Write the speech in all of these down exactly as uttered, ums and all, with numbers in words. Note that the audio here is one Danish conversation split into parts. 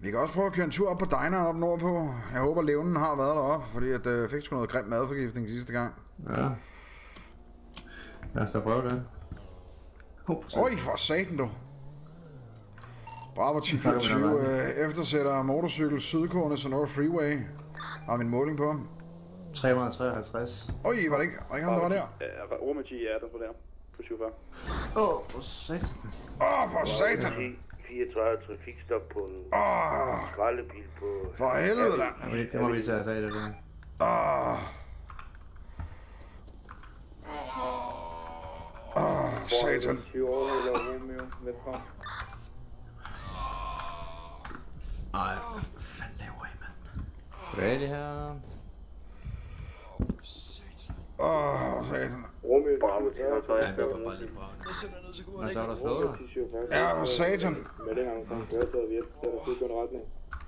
Vi kan også prøve at køre en tur op på dineren op nordpå. Jeg håber levnen har været deroppe, fordi at jeg øh, fik sgu noget grim madforgiftning sidste gang. Ja. Lad os da prøve det. Øj, for satan du. Bravo ti fireogtyve øh, eftersætter motorcykel sydgående Sonora Freeway. Har min måling på ham. tre hundrede treoghalvtreds. Øj, var det ikke, var det ikke ham, der var der? Ja, Romaji er der på der. På syvogfyrre. Åh, oh, for satan. Åh, oh, for satan. fireogtredive trafikstop på en oh, skraldebil på... For helvede da. Ja, det må vi tage os af det der. Åh. Åh, satan. Ej, hvad fanden laver I, mand? Hvad er det her? Åh, oh, satan. Romeo, Bravo, ja, det var bare lidt bra. Nå, så er der slået dig. Ja, for satan. Men den gang kom køretøjet, vi efterstiller sydgående retning.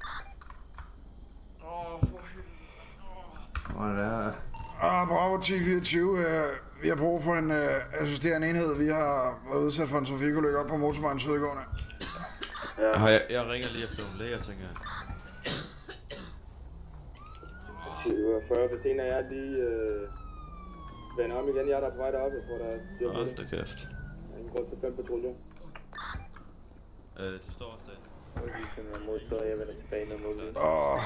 Åh, for helvede. Åh, det er... Ah, Bravo ti fireogtyve. Øh, vi har brug for en øh, assisterende enhed. Vi har været udsat for en trafikulykke op på motorvejen sydgående. Ja. Jeg, jeg ringer lige efter nogle læger, tænker jeg. syvogfyrre, hvis en af jer lige øh, vender om igen. Jeg er der på vej deroppe, jeg tror der er styr på det. Hold da kæft. Der er en grund til fem patruljer. Øh, det står også der. Vi kan være modstået, jeg vender tilbage med målet. Åh.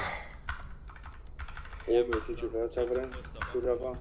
Romeo ti syvogfyrre, tak for den. Du er herfra.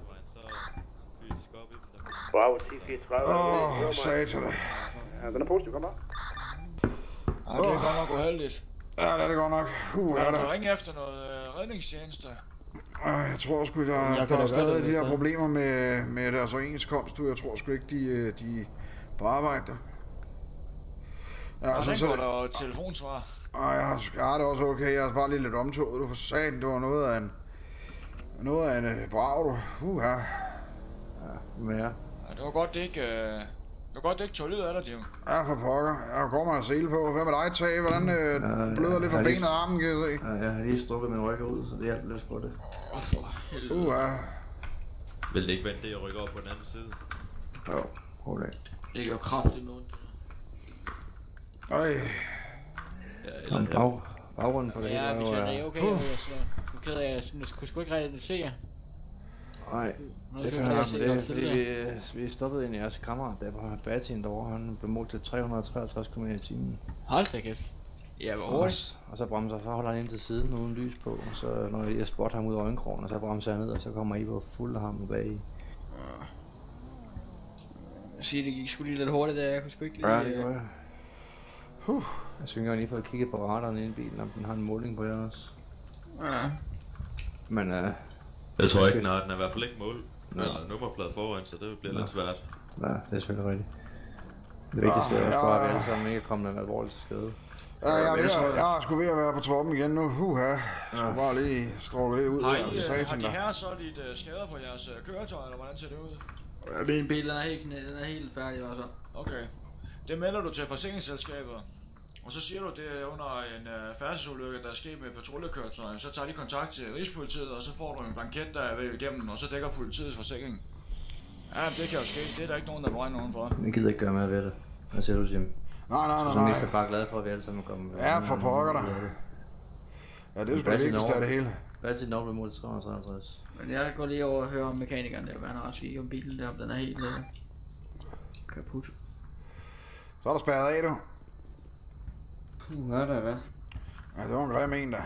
Bravo ti fireogtredive. Åh, satan. Ja, den er positiv, kom bare. Ej, det er godt nok uheldigt. Ja, det er det godt nok. Uh, Jeg er kan der. ringe efter noget øh, redningstjeneste. Øh, jeg tror sgu, der, der er stadig de der problemer med, med deres overenskomst. Du, jeg tror sgu ikke, de, de på arbejde der. Ja, Og så, den så, går der jo et telefonsvar. Ej, jeg har, jeg har det også okay. Jeg er bare lige lidt omtoget. Du for satan, det var noget af en... Noget af en uh, brav, du. Uh, ja. Ja, men ja. Ja, det var godt, det ikke... Øh... Det var godt, det ikke tog lyd af dig, Jim. Ja, for pokker. Jeg går mig at sele på. Hvad med dig, Tage? Hvordan øh, ja, bløder ja, lidt fra ja, benet og armen, kan jeg se? Ja, jeg har lige strukket min ryg ud, så det hjalp lidt på det. Åh, for helvede. Uh, ja. Vil det ikke vente det, jeg rykker op på den anden side? Jo, hold af. Det gør kraftigt med ondt. Øj. Ja, Om eller bag, baggrunden på det Ja, hele hvis var jeg jo... er okay, uh. så jeg ked af, jeg kunne sgu ikke rigtig se jer. Nej, det kan jeg se, det er fordi vi, vi stoppede ind i jeres kammerat der på Batin derovre, han blev målt til tre hundrede treoghalvtreds kilometer i timen. Hold da kæft. Ja, hvor hurtigt. Og så bremser, så holder han ind til siden uden lys på, og så når jeg spotter ham ud af øjenkrogen, og så bremser jeg ned, og så kommer I på fuld af ham bag i. Jeg siger, det gik sgu lige lidt hurtigt der, jeg kunne sgu ikke lige... Ja, det gør jeg. Huh. Jeg synes lige for at kigge på radaren inde i bilen, om den har en måling på jer også. Ja. Men øh... Uh, jeg tror ikke, når den er i hvert fald ikke mål. Eller nummerplade foran, så det bliver lidt svært. Ja, det er selvfølgelig rigtigt. Det vigtigste er bare, at vi alle sammen ikke er kommet en alvorlig skade. Ja, jeg er, ved at, jeg er sgu ved at være på toppen igen nu. Huha. Jeg skal bare lige strukke lidt ud. Har, I, af øh, har satan de der. her så lidt uh, skader på jeres uh, køretøj, eller hvordan ser det ud? Min bil er helt, den er helt færdig, var så. Okay. Det melder du til forsikringsselskabet. Og så siger du, det er under en uh, færdselsulykke, der er sket med patruljekøretøj. Så tager de kontakt til Rigspolitiet, og så får du en blanket, der er ved igennem, og så dækker politiets forsikring. Ja, det kan jo ske. Det er der ikke nogen, der brænder nogen for. Jeg gider ikke gøre mere ved det. Hvad siger du, Jim? Nej, nej, nej, Så nej. er jeg bare glad for, at vi alle sammen kommer. Ja, for pokker dig. Ja, det er sgu det vigtigste af det hele. Hvad er dit navn mod tre hundrede treoghalvtreds? Men jeg går lige over og hører om mekanikeren der, hvad han har at sige om bilen der, om den er helt uh, kaput. Så er der spærret af, du. Uh, hvad er der, hvad? Ja, det var en grim en, der.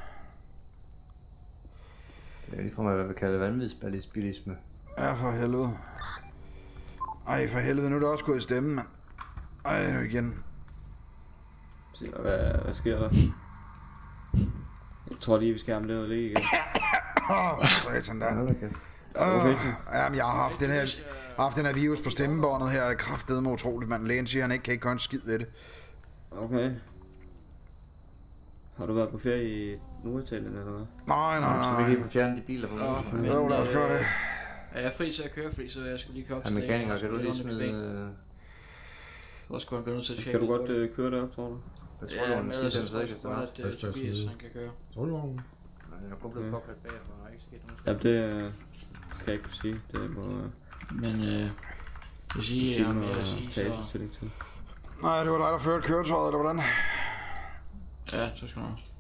Det er lige for mig, hvad vi kalder vanvidsbilisme. Ja, for helvede. Ej, for helvede, nu er det også gået i stemmen, mand. Ej, nu igen. Hvad, hvad sker der? Jeg tror lige, vi skal have ham lavet lige igen. Åh, satan der. Okay. Jamen, jeg har haft den her, haft den her virus på stemmebåndet her. Kraftedeme utroligt, mand. Lægen siger, han ikke kan ikke gøre en skid ved det. Okay. Har du været på ferie i Norditalien eller hvad? Nej, nej, nej. Så vi kan få fjernet de biler på motorvejen. Jo, lad os gøre det. Er jeg fri til at køre, fordi så jeg skal lige køre op til lægen. Ja, mekaniker, kan du lige smide... Så skulle han blive nødt til at tjekke. Kan du godt øh, køre derop, tror du? Ja, med at så tror jeg godt, at Tobias han kan køre. Trolvognen? Nej, jeg har kun blevet påklædt bagefter, og der er ikke sket noget. Ja, det øh, skal jeg ikke kunne sige. Det må... Men øh... Jeg siger, jeg har sige, tage til stilling til. Nej, det var dig, der førte køretøjet, eller hvordan? Ja, så skal man.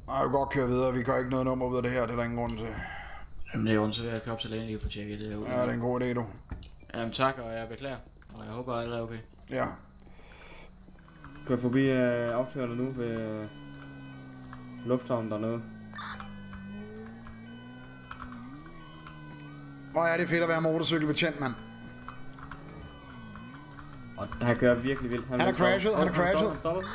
Nej, du kan godt køre videre. Vi kan ikke noget nummer ud af det her. Det er der ingen grund til. Jamen det er jo så vil jeg køre op til lægen lige for at tjekke det her ud. Ja, det er en god idé, du. Jamen tak, og jeg beklager. Og jeg håber, at alt er okay. Ja. Kører forbi øh, aftagerne nu ved øh, lufthavnen dernede. Hvor er det fedt at være motorcykelbetjent, mand. Og han kører virkelig vildt. Han er crashet, han er crashet. Han stopper.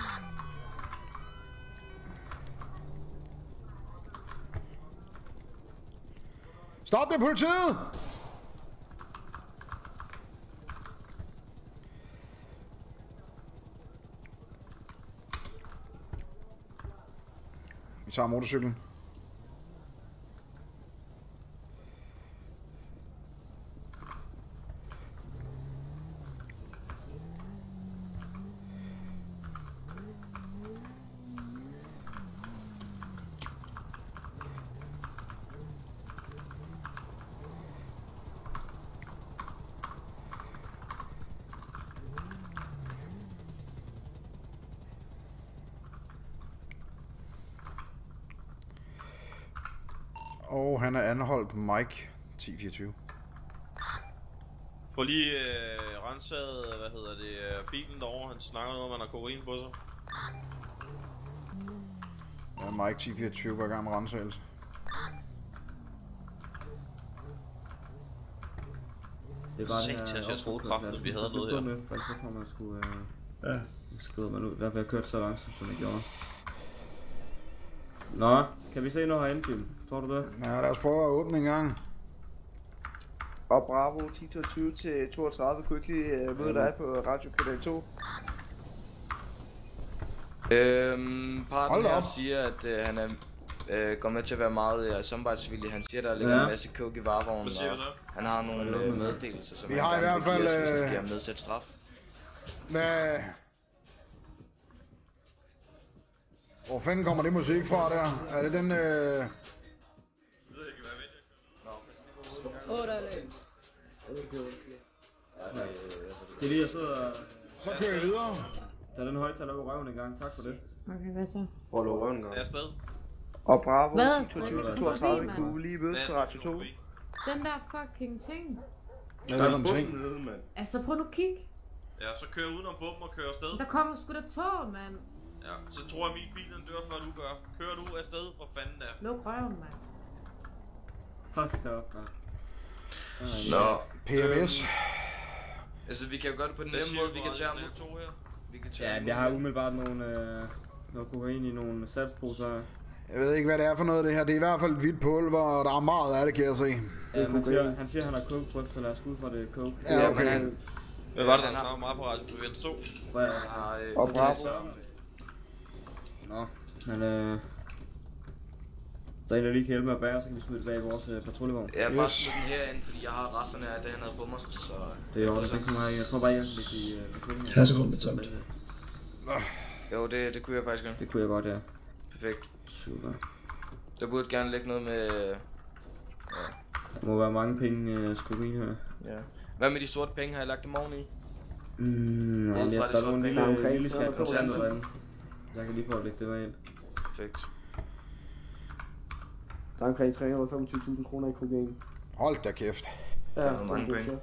Stop det, politiet! Vi tager motorcyklen. Og han er anholdt Mike ti fireogtyve. Få lige øh, renset, hvad hedder det, øh, bilen derovre. Han snakker noget om, at han har kokain på sig. Ja, Mike ti fireogtyve var i gang med rensagelse. Det var det her. Jeg troede kraftigt, vi havde noget her. Med, for så får man skulle øh, ja. skrive man ud. Derfor jeg kørt så langsomt, som jeg gjorde. Nå, kan vi se noget herinde, Jim? Tror du det? Ja, lad os prøve at åbne en gang. Og Bravo ti toogtyve til toogtredive, quickly uh, møde dig på Radio Kanal to. Øhm, parten her siger, at øh, han er, øh, går med til at være meget øh, samarbejdsvillig. Han siger, der ligger ja. en masse coke i varevognen, og han har nogle øh, meddelelser, som vi han har i hvert fald os, hvis øh... det giver ham nedsat straf. Med... Hvor fanden kommer det musik fra der? Er det den øh... Åh, der er det. Det er lige, jeg sidder... Så kører jeg videre. Tag den højtaler over røven en gang, tak for det. Okay, hvad så? Hvor er du røven en gang? Jeg er afsted. Og Bravo Hvad? ti toogtyve til toogtredive, kunne lige mødes på Radio to. Den der fucking ting. Ja, der er nogle ting. Altså, prøv nu at kigge. Ja, så kører udenom på dem og kører afsted. Der kommer sgu da tog, mand. Ja, så tror jeg, min bil den dør, før du gør. Kører du afsted, hvor fanden der? Luk røven, mand. Fuck da op, mand. Nå. P M S. Øhm, altså, vi kan jo gøre det på den nemme måde, vi kan tage ham. Vi kan tage ja, jeg har umiddelbart nogle, øh, noget kokain i nogle satsposer. Jeg ved ikke, hvad det er for noget det her. Det er i hvert fald et hvidt pulver, og der er meget af det, kan jeg se. Ja, han siger, han siger, han har coke på, så lad os gå ud fra det coke. Ja, okay. Hvad var det, han snakkede meget på radio? Du vendte to. Og Bravo. Nå, men øh... der er en, der lige kan hjælpe med at bære, så kan vi smide det bag vores øh, patruljevogn. Ja, bare smid den herinde, fordi jeg har resterne af det, han havde på mig, så... Det er jo også, den kommer her. Jeg tror bare, jeg kan blive øh, patruljevogn. Ja, så kommer det tomt. Jo, det, det kunne jeg faktisk gøre. Det kunne jeg godt, ja. Perfekt. Super. Der burde gerne ligge noget med... Ja. Der må være mange penge øh, skorin her. Ja. Hvad med de sorte penge? Har jeg lagt dem oveni? Mm, nej, jeg, der er nogle lille, lille chat på kontanter derinde. Jeg kan lige prøve at lægge det med ind. Perfekt. Der er omkring tre hundrede og femogtyve tusind kroner i kokain. Hold da kæft. Ja, der er mange penge.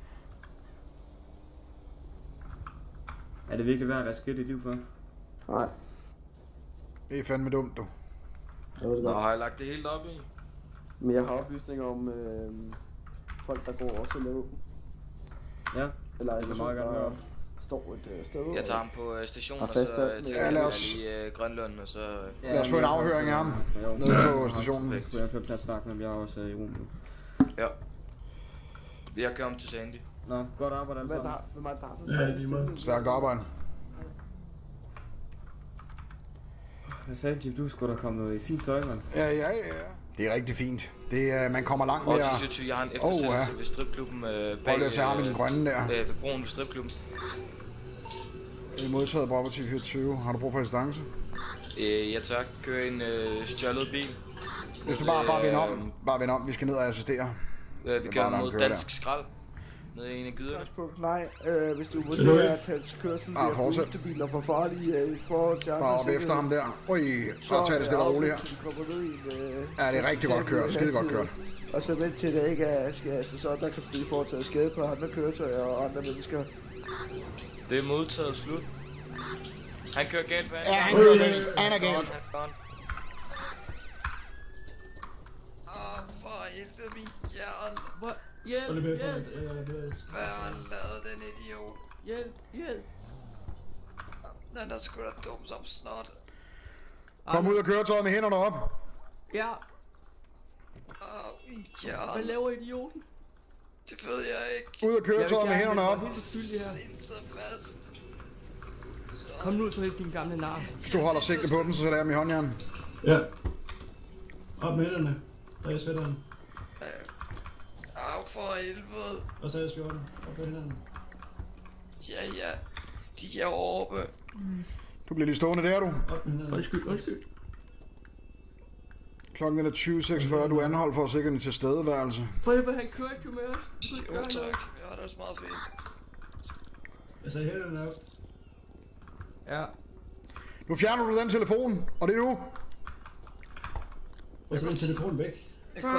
Er det virkelig værd at risikere dit liv for? Nej. Det er fandme dumt, du. Jeg ved det Nå, godt. har jeg lagt det helt op i? Men jeg har oplysninger om øh, folk, der går også laver. Ja, eller det er meget gerne høre. Står et øh, sted. Jeg tager ham på øh, stationen, og, og så så tænker ja, lad jeg os... lige øh, Grønlund, og så... Ja, lad os få en afhøring af ham nede på stationen. Jeg skulle eventuelt tage et snak, men jeg er også øh, i rum nu. Ja. Jeg kører om til Sandy. Nå, godt arbejde alle sammen. Hvem er der, der har så ja, stærkt arbejde. Jeg sagde, Jim, du skulle da komme i fint tøj, mand. Ja, ja, ja. Det er rigtig fint. Det er, man kommer langt med at... Jeg har en eftersættelse oh, ja. ved stripklubben øh, bag... Hold jeg tage ham i den grønne der. Øh, ved broen ved stripklubben. I modtaget Bravo ti fireogtyve. Har du brug for assistance? Øh, jeg tør køre en øh, stjålet bil. Hvis du bare, bare vender om. Bare vender om. Vi skal ned og assistere. Øh, vi kører mod dansk der. Skrald. Nede i en af gyderne. Nej, øh, hvis du vurderer at hans kørsel Ah, bliver fortsæt. ustabil og for farlig øh, i forhold til andre Bare op efter ham der. Ui, bare tag det stille og roligt her. Øh, ja, det er rigtig godt kørt. Skide godt kørt. Og så vent til det ikke er skal, altså, så der kan blive foretaget skade på andre køretøjer og andre mennesker. Det er modtaget slut. Han kører galt for Ja, han kører galt. Han er galt. Åh, for helvede min hjerne. Hvor? Hjælp, hjælp. Hvad har han lavet, den idiot? Hjælp, hjælp. Den er sgu da dum som snot. Kom ud af køretøjet med hænderne op. Ja. Åh, min hjerne. Hvad laver idioten? Det ved jeg ikke. Ud af køretøjet med hænderne op. Sind så fast. Kom nu ud for helt din gamle nar. Hvis du holder sigte på den, så sætter jeg dem i håndjern. Ja. Op med hænderne. Og jeg sætter den. Au, for helvede. Og så er jeg skjorten. Op med hænderne. Ja, ja. De er oppe. Du bliver lige stående der, du. Undskyld, undskyld. Klokken er tyve seksogfyrre. Du er anholdt for at sikre din tilstedeværelse. For helvede, han kørte jo med os. Jo, tak. Ja, det er også meget fint. Jeg sagde hænderne op. Ja. Nu fjerner du den telefon, og det er nu. Og så er din telefon væk.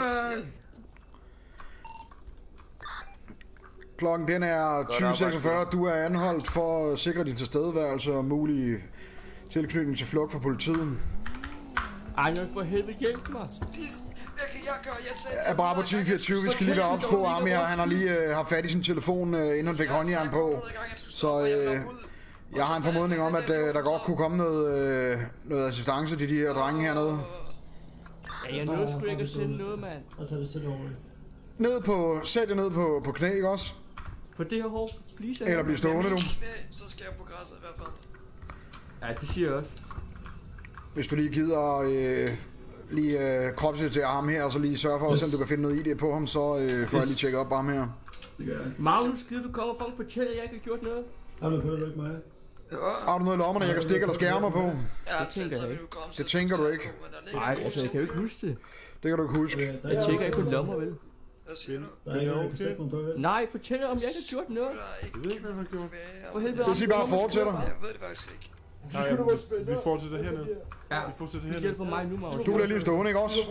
Klokken den er tyve seksogfyrre. Du er anholdt for at sikre din tilstedeværelse og mulig tilknytning til flugt for politiet. Ej, nu for helvede hjælp mig. Hvad kan jeg gøre? Jeg tager Ja, Bravo ti fireogtyve, vi skal lige være ops på ham her. Han har lige øh, haft fat i sin telefon, øh, inden han fik håndjern på. Så øh, jeg har en formodning om, at øh, der godt kunne komme noget, øh, noget assistance til de her drenge hernede. Ja, jeg nåede sgu ikke at sende noget, mand. Og så er det stille over. Ned på, sæt det ned på, på knæ, ikke også? På det her hår, flise. Eller blive stående, du. Så skal jeg på græsset i hvert fald. Ja, det siger jeg også. Hvis du lige gider øh, lige øh, kropsvistere ham her, og så lige sørge for, at yes. du kan finde noget I D på ham, så øh, får yes. jeg lige tjekket op på ham her. Magnus, gider du komme og få fortælle, at jeg ikke har gjort noget? Jamen, på det ikke mig. Har du noget i lommerne, jeg kan stikke eller skære mig på? Ja, det tænker jeg ikke. Det tænker du ikke? Nej, altså jeg kan jo ikke huske det. Det kan du ikke huske. Jeg tjekker ikke på lommer, vel? Hvad siger du? Der er ikke noget, jeg kan stikke mig på, vel? Nej, fortæl om jeg ikke har gjort noget. Jeg ved ikke, hvad jeg har gjort. For helvede, det siger bare fortsætter. Jeg ved det faktisk ikke. Nej, ja, vi, vi fortsætter hernede. Ja, vi fortsætter hernede. hernede. Du hjælper mig nu, Magnus. Du bliver lige stående, ikke også?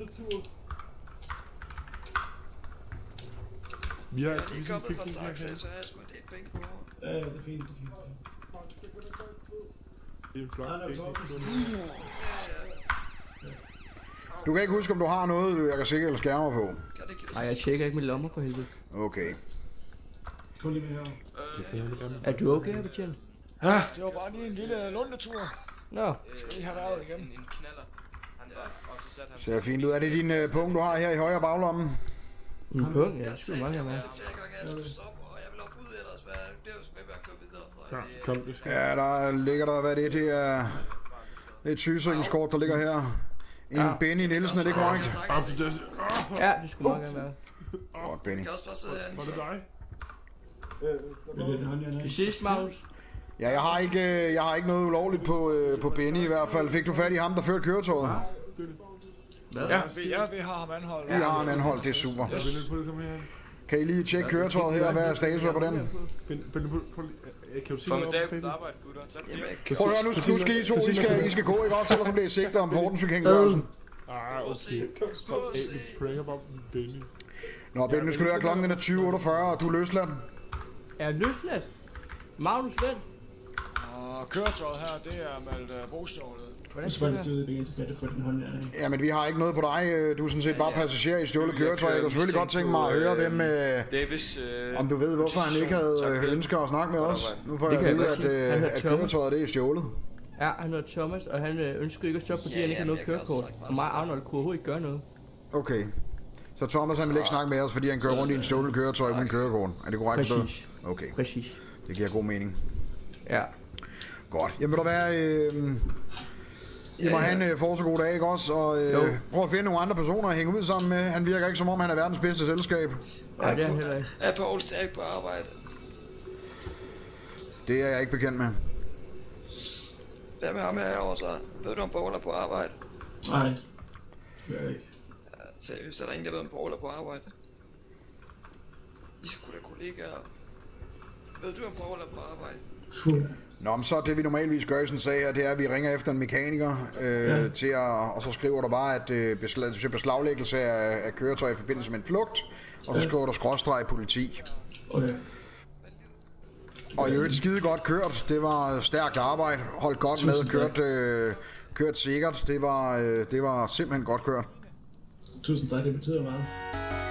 Vi har Jeg er lige kommet fra taxa, så jeg har sgu en del penge på. Ja, det er fint, det er fint. Det er en flot penge. Du kan ikke huske, om du har noget, jeg kan sikkert eller skære mig på. Nej, jeg tjekker ikke med lommer for helvede. Okay. Kom lige med her. Er du okay her, betjent? Ja, det var bare lige en lille lundetur. Nå. Skal I have været igen? En knaller. Han var, og så satte han... Ser fint ud. Er det din uh, punkt, du har her i højre baglommen? En punkt? Ja, det skulle meget her med. Kom, det skal. Ja, der ligger der, hvad det er, det er... Det er et sygesikringskort, der ligger her. En ja. Benny Nielsen, er det korrekt? Ja, det skulle meget gerne være. Godt, Benny. Var det dig? Vi ses, Magnus. Ja, jeg har ikke, jeg har ikke noget ulovligt på, på Benny i hvert fald. Fik du fat i ham, der førte køretøjet? Ja, vi, ja, vi har ham anholdt. Vi har ham anholdt, det er super. Kan I lige tjekke køretøjet her? Hvad er status på den? Kan du sige Formidabelt arbejde, gutter. Prøv at høre, nu, nu skal I to, I skal, I skal gå, ikke også? Ellers så bliver I sigtet om fordensbekendtgørelsen. Ah, okay. Kom af med pranker om Benny. Nå, Benny, nu skal du høre, klokken er tyve otteogfyrre, og du er løsladt. Er jeg løsladt? Magnus, vent. Og køretøjet her, det er meldt uh, bogstålet. Hvordan skal det Ja, men vi har ikke noget på dig. Du er sådan set bare passager i stjålet køretøj. Jeg kunne selvfølgelig godt tænke mig at høre, hvem, øh, om du ved, hvorfor han ikke havde ønsket at snakke med os. Nu får jeg at vide, at, øh, at køretøjet det er stjålet. Ja, han hedder Thomas, og han ønsker ikke at stoppe, fordi han ikke har noget kørekort. Og mig og Arnold kunne overhovedet ikke gøre noget. Okay. Så Thomas han vil ikke snakke med os, fordi han kører rundt i en stjålet køretøj uden kørekort. Er det korrekt forstået? Præcis. Okay. Præcis. Det giver god mening. Ja. Godt. Jamen vil du være... Øh, I må have en øh, for så god dag, ikke også? Og øh, prøv at finde nogle andre personer at hænge ud sammen med. Han virker ikke som om, han er verdens bedste selskab. Nej, det er han heller ikke. Jeg er på Aarhus Stærk på arbejde. Det er jeg ikke bekendt med. Hvad med ham herovre så? Ved du om Paul er på arbejde? Nej. Det er ikke. Ja, seriøst, er der ingen, der ved om Paul er på arbejde? I skulle da kollegaer. Ved du, om Paul er på arbejde? Nå, men så det vi normalvis gør i sådan en sag her, det er, at vi ringer efter en mekaniker øh, ja. til at, og så skriver du bare, at øh, beslag, beslaglæggelse af, af køretøj i forbindelse med en flugt, og så ja. skriver du skråstreg politi. Okay. Og i øvrigt skide godt kørt, det var stærkt arbejde, holdt godt Tusind med, kørt, øh, kørt sikkert, det var, øh, det var simpelthen godt kørt. Tusind tak, det betyder meget.